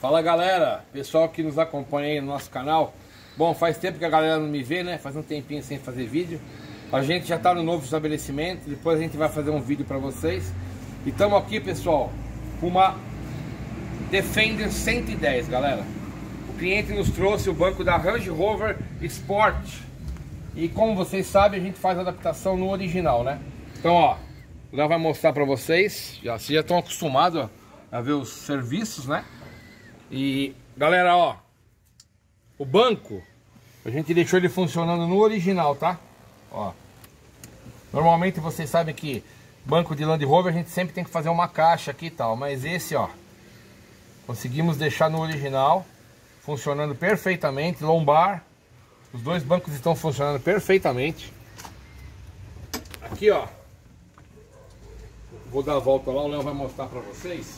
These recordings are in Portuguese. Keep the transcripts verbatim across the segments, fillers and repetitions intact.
Fala galera, pessoal que nos acompanha aí no nosso canal. Bom, faz tempo que a galera não me vê, né? Faz um tempinho sem fazer vídeo. A gente já tá no novo estabelecimento, depois a gente vai fazer um vídeo para vocês. E estamos aqui, pessoal, com uma Defender cento e dez, galera. O cliente nos trouxe o banco da Range Rover Sport. E como vocês sabem, a gente faz a adaptação no original, né? Então, ó, o Léo vai mostrar para vocês. Já, vocês já estão acostumados ó, a ver os serviços, né? E, galera, ó, o banco, a gente deixou ele funcionando no original, tá? Ó, normalmente vocês sabem que banco de Land Rover a gente sempre tem que fazer uma caixa aqui e tal. Mas esse, ó, conseguimos deixar no original, funcionando perfeitamente, lombar. Os dois bancos estão funcionando perfeitamente. Aqui, ó, vou dar a volta lá, o Léo vai mostrar pra vocês.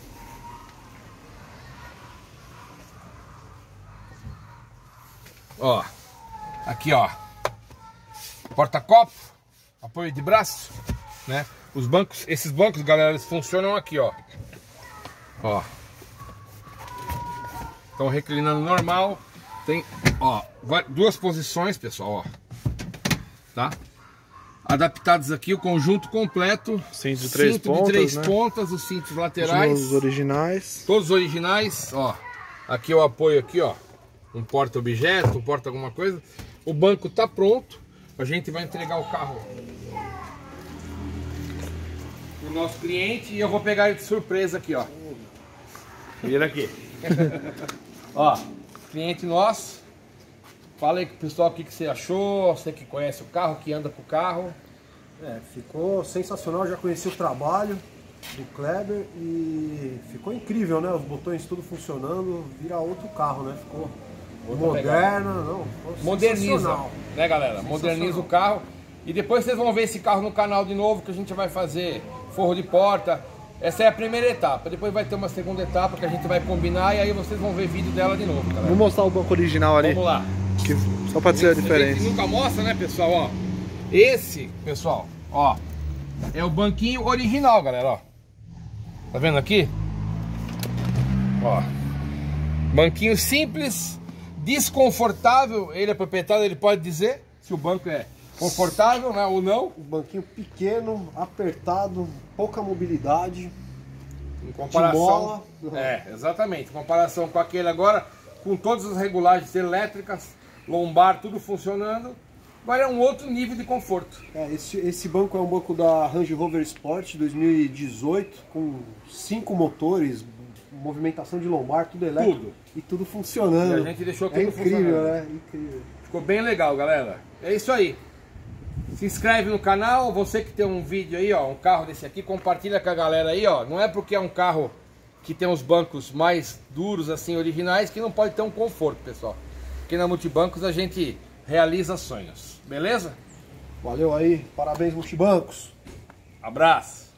Ó, aqui ó, porta-copo, apoio de braço, né? Os bancos, esses bancos, galera, eles funcionam aqui, ó. Ó, estão reclinando normal. Tem, ó, duas posições, pessoal, ó, tá? Adaptados aqui o conjunto completo. Cinto de três cinto pontas, de três né? pontas, os cintos laterais. Os originais. Todos originais, ó. Aqui o apoio aqui, ó. Um porta-objeto, um porta alguma coisa. O banco tá pronto. A gente vai entregar o carro pro nosso cliente e eu vou pegar ele de surpresa aqui, ó. Vira aqui. Ó, cliente nosso. Fala aí com o pessoal o que, que você achou. Você que conhece o carro, que anda com o carro. É, ficou sensacional, já conheci o trabalho do Kleber e ficou incrível, né? Os botões tudo funcionando, vira outro carro, né? Ficou Outra moderno, não, ficou moderniza, né, galera? Moderniza o carro. E depois vocês vão ver esse carro no canal de novo, que a gente vai fazer forro de porta. Essa é a primeira etapa, depois vai ter uma segunda etapa que a gente vai combinar e aí vocês vão ver vídeo dela de novo, galera. Vou mostrar o banco original ali. Vamos lá. Que, só pra dizer a diferença. A gente nunca mostra, né, pessoal? Ó, esse, pessoal, ó, é o banquinho original, galera, ó. Tá vendo aqui? Ó, banquinho simples, desconfortável. Ele é proprietário, ele pode dizer se o banco é confortável, né, ou não. O banquinho pequeno, apertado, pouca mobilidade. Em comparação, de mola. é, exatamente. Em comparação com aquele agora, com todas as regulagens elétricas, lombar, tudo funcionando. Agora é um outro nível de conforto. É, esse, esse banco é um banco da Range Rover Sport dois mil e dezoito, com cinco motores, movimentação de lombar, tudo elétrico. Tudo. E tudo funcionando. E a gente deixou tudo é incrível, funcionando. né? Incrível. Ficou bem legal, galera. É isso aí. Se inscreve no canal, você que tem um vídeo aí, ó, um carro desse aqui, compartilha com a galera aí, ó. Não é porque é um carro que tem os bancos mais duros, assim, originais, que não pode ter um conforto, pessoal. Aqui na Multibancos a gente realiza sonhos, beleza? Valeu aí, parabéns Multibancos. Abraço!